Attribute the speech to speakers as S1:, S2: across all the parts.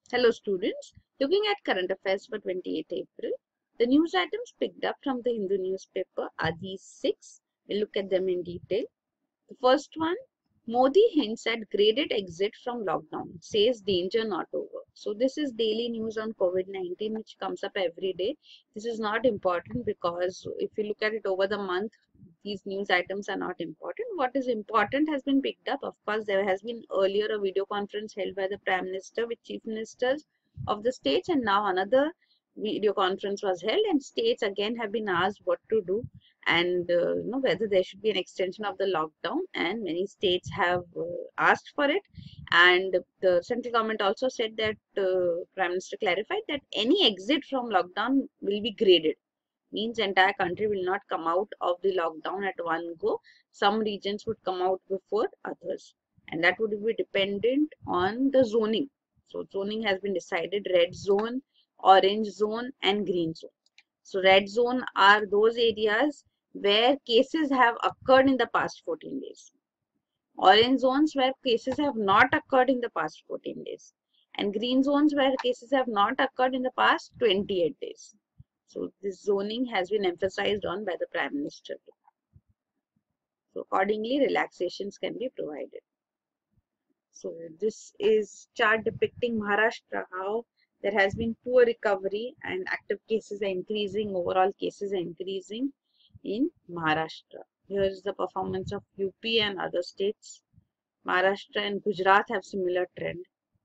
S1: Hello students, looking at current affairs for 28th April, the news items picked up from the Hindu newspaper are these six. We'll look at them in detail. The first one, Modi hints at graded exit from lockdown, says danger not over. So this is daily news on COVID-19 which comes up every day. This is not important because if you look at it over the month, these news items are not important. What is important has been picked up. Of course, there has been earlier a video conference held by the Prime Minister with chief ministers of the states, and now another video conference was held, and states again have been asked what to do and whether there should be an extension of the lockdown, and many states have asked for it. And the central government also said that Prime Minister clarified that any exit from lockdown will be graded, means entire country will not come out of the lockdown at one go. Some regions would come out before others, and that would be dependent on the zoning. So zoning has been decided: red zone, orange zone and green zone. So red zone are those areas where cases have occurred in the past 14 days. Orange zones where cases have not occurred in the past 14 days. And green zones where cases have not occurred in the past 28 days. So this zoning has been emphasized on by the Prime Minister. So accordingly, relaxations can be provided. So this is chart depicting Maharashtra, how there has been poor recovery and active cases are increasing, overall cases are increasing in Maharashtra. Here is the performance of UP and other states. Maharashtra and Gujarat have similar trend.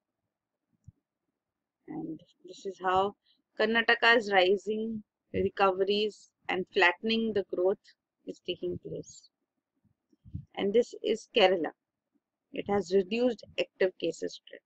S1: And this is how Karnataka is rising, recoveries and flattening the growth is taking place. And this is Kerala. It has reduced active cases trend.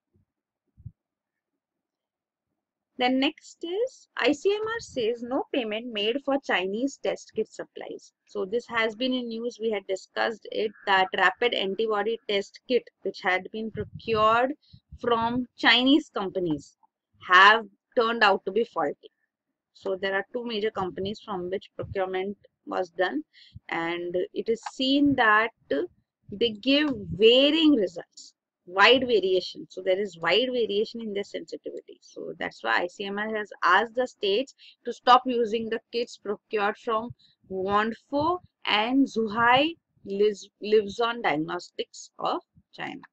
S1: Then next is ICMR says no payment made for Chinese test kit supplies. So this has been in news. We had discussed it, that rapid antibody test kit which had been procured from Chinese companies have turned out to be faulty. So there are two major companies from which procurement was done, and it is seen that they give varying results, wide variation. So there is wide variation in their sensitivity. So that's why ICMR has asked the states to stop using the kits procured from Wandfo and Zhuhai Livzon Diagnostics of China.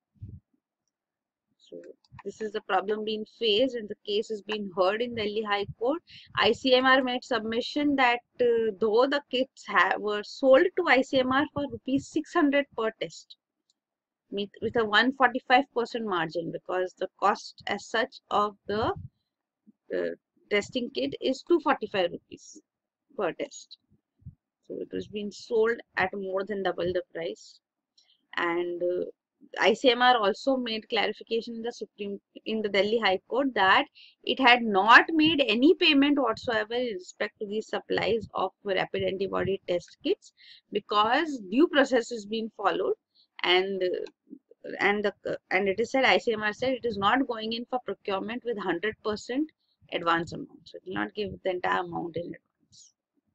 S1: So this is the problem being faced, and the case is being heard in Delhi High Court. ICMR made submission that though the kits were sold to ICMR for rupees 600 per test, with a 145% margin, because the cost as such of the testing kit is 245 rupees per test. So it was being sold at more than double the price. And ICMR also made clarification in the Delhi High Court that it had not made any payment whatsoever in respect to these supplies of rapid antibody test kits, because due process is being followed, and it is said, ICMR said, it is not going in for procurement with 100% advance amount. So it will not give the entire amount in advance.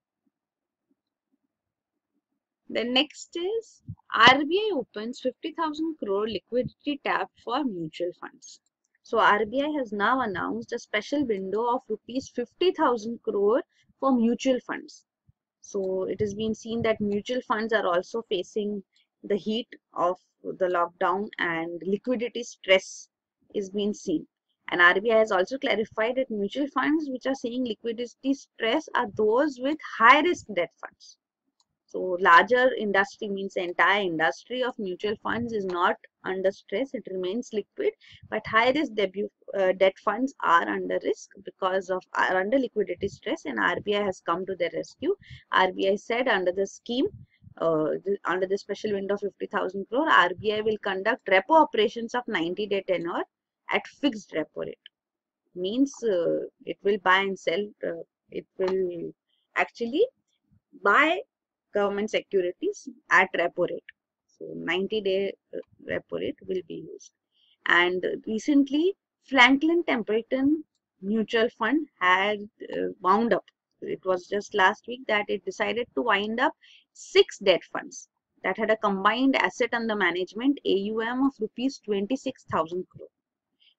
S1: The next is RBI opens 50,000 crore liquidity tap for mutual funds. So RBI has now announced a special window of rupees 50,000 crore for mutual funds. So it has been seen that mutual funds are also facing the heat of the lockdown, and liquidity stress is being seen. And RBI has also clarified that mutual funds which are seeing liquidity stress are those with high risk debt funds. So larger industry, means the entire industry of mutual funds, is not under stress, it remains liquid, but high risk debt funds are under risk because of under liquidity stress, and RBI has come to their rescue. RBI said under the scheme, under the special window of 50,000 crore, RBI will conduct repo operations of 90-day tenure at fixed repo rate. Means it will buy and sell, it will actually buy government securities at repo rate. So 90-day repo rate will be used. And recently Franklin Templeton Mutual Fund had wound up. It was just last week that it decided to wind up 6 debt funds that had a combined asset under management AUM of rupees 26,000 crore.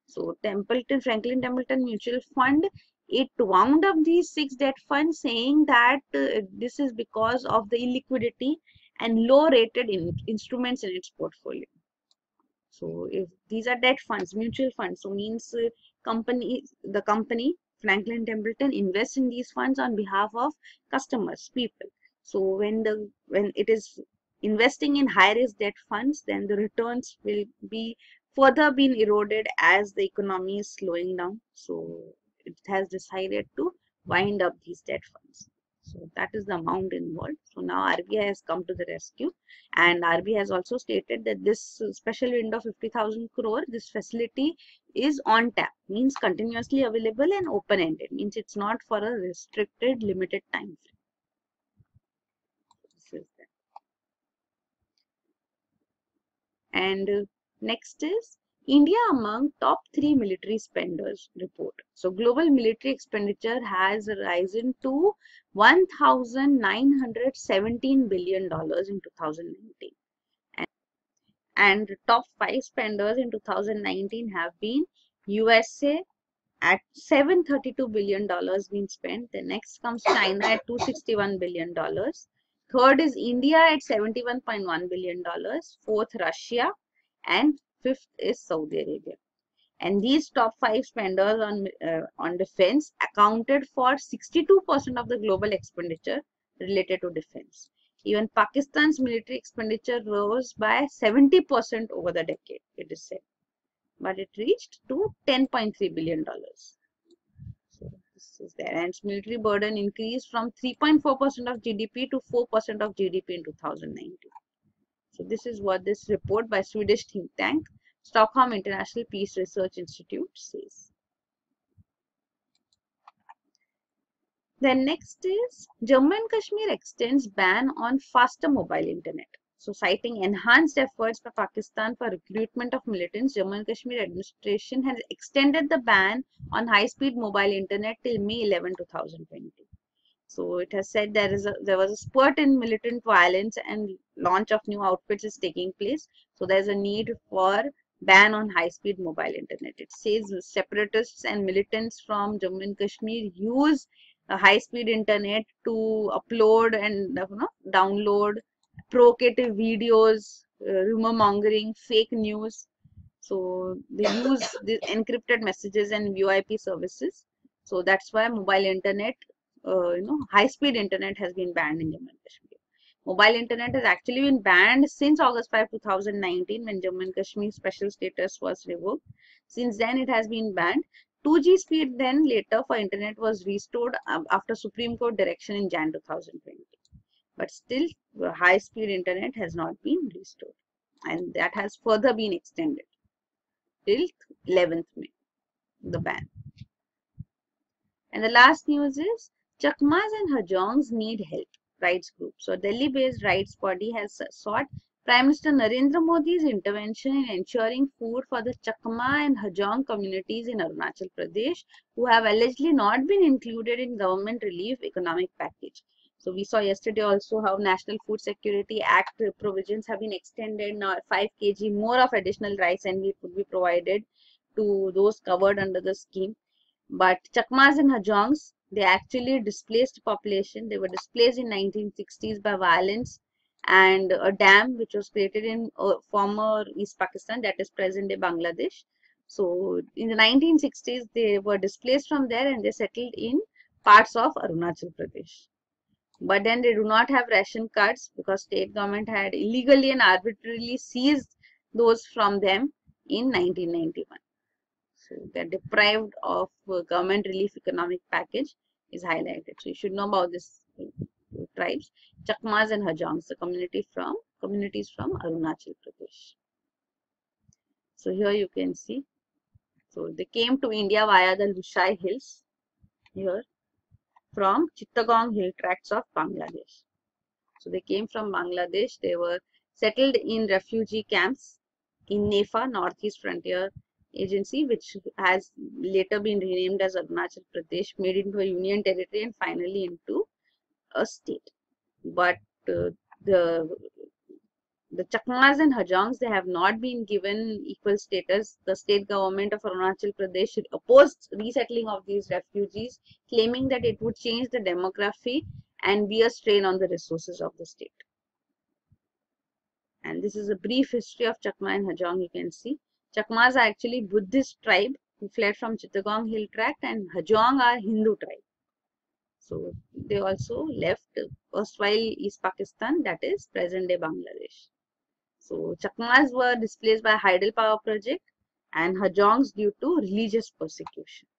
S1: So Franklin Templeton Mutual Fund, it wound up these 6 debt funds, saying that this is because of the illiquidity and low rated instruments in its portfolio. So if these are debt funds, mutual funds, so means the company Franklin Templeton invests in these funds on behalf of customers, people. So when it is investing in high risk debt funds, then the returns will be further being eroded as the economy is slowing down. So it has decided to wind up these debt funds. So that is the amount involved. So now RBI has come to the rescue, and RBI has also stated that this special window of 50,000 crore, this facility is on tap, means continuously available and open-ended, means it's not for a restricted limited time frame. This is that. And next is India among top 3 military spenders report. So global military expenditure has risen to $1,917 billion in 2019. And top 5 spenders in 2019 have been USA at $732 billion being spent. The next comes China at $261 billion. Third is India at $71.1 billion. Fourth, Russia. And fifth is Saudi Arabia. And these top 5 spenders on defense accounted for 62% of the global expenditure related to defense. Even Pakistan's military expenditure rose by 70% over the decade, it is said. But it reached to $10.3 billion. So this is there. And its military burden increased from 3.4% of GDP to 4% of GDP in 2019. So this is what this report by Swedish think tank Stockholm International Peace Research Institute says. Then next is Jammu and Kashmir extends ban on faster mobile internet. So citing enhanced efforts by Pakistan for recruitment of militants, Jammu and Kashmir administration has extended the ban on high-speed mobile internet till May 11, 2020. So it has said there was a spurt in militant violence and launch of new outfits is taking place. So there is a need for ban on high-speed mobile internet. It says separatists and militants from Jammu and Kashmir use high-speed internet to upload and download provocative videos, rumor mongering, fake news. So they use the encrypted messages and VoIP services. So that's why mobile internet, high-speed internet has been banned in Jammu and Kashmir. Mobile internet has actually been banned since August 5, 2019 when Jammu and Kashmir special status was revoked. Since then it has been banned. 2G speed then later for internet was restored after Supreme Court direction in Jan 2020. But still high speed internet has not been restored, and that has further been extended till 11th May, the ban. And the last news is Chakmas and Hajongs need help, rights group. So Delhi-based rights body has sought Prime Minister Narendra Modi's intervention in ensuring food for the Chakma and Hajong communities in Arunachal Pradesh who have allegedly not been included in government relief economic package. So we saw yesterday also how National Food Security Act provisions have been extended. Now 5 kg more of additional rice and wheat would be provided to those covered under the scheme. But Chakmas and Hajongs, they actually displaced population. They were displaced in 1960s by violence and a dam which was created in former East Pakistan, that is present day Bangladesh. So in the 1960s, they were displaced from there and they settled in parts of Arunachal Pradesh. But then they do not have ration cards because state government had illegally and arbitrarily seized those from them in 1991. So they are deprived of government relief economic package is highlighted. So you should know about this tribes, Chakmas and Hajongs, the communities from Arunachal Pradesh. So here you can see. So they came to India via the Lushai Hills here from Chittagong hill tracts of Bangladesh. So they came from Bangladesh. They were settled in refugee camps in NEFA, Northeast Frontier Agency, which has later been renamed as Arunachal Pradesh, made into a union territory and finally into a state. But the The Chakmas and Hajongs, they have not been given equal status. The state government of Arunachal Pradesh opposed resettling of these refugees, claiming that it would change the demography and be a strain on the resources of the state. And this is a brief history of Chakma and Hajong. You can see Chakmas are actually Buddhist tribe who fled from Chittagong Hill Tract, and Hajong are Hindu tribe. So they also left erstwhile East Pakistan, that is present day Bangladesh. So Chakmas were displaced by Hydel Power Project and Hajongs due to religious persecution.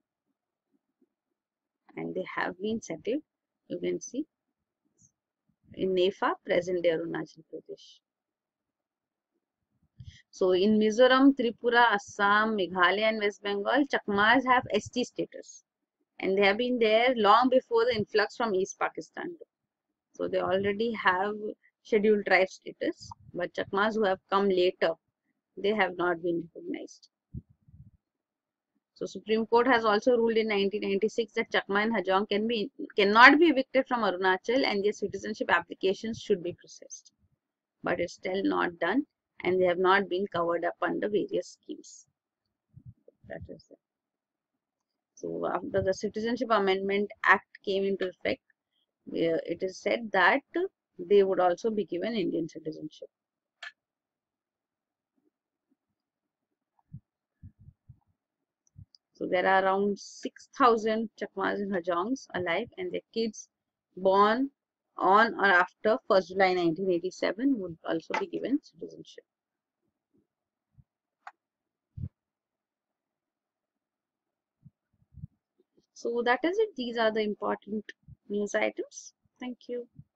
S1: And they have been settled, you can see, in Nefa, present day Arunachal Pradesh. So in Mizoram, Tripura, Assam, Meghalaya and West Bengal, Chakmas have ST status. And they have been there long before the influx from East Pakistan. So they already have scheduled tribe status. But Chakmas who have come later, they have not been recognized. So Supreme Court has also ruled in 1996 that Chakma and Hajong cannot be evicted from Arunachal and their citizenship applications should be processed. But it's still not done and they have not been covered up under various schemes. That is it. So after the Citizenship Amendment Act came into effect, it is said that they would also be given Indian citizenship. So there are around 6,000 Chakmas and Hajongs alive, and their kids born on or after 1st July 1987 would also be given citizenship. So that is it. These are the important news items. Thank you.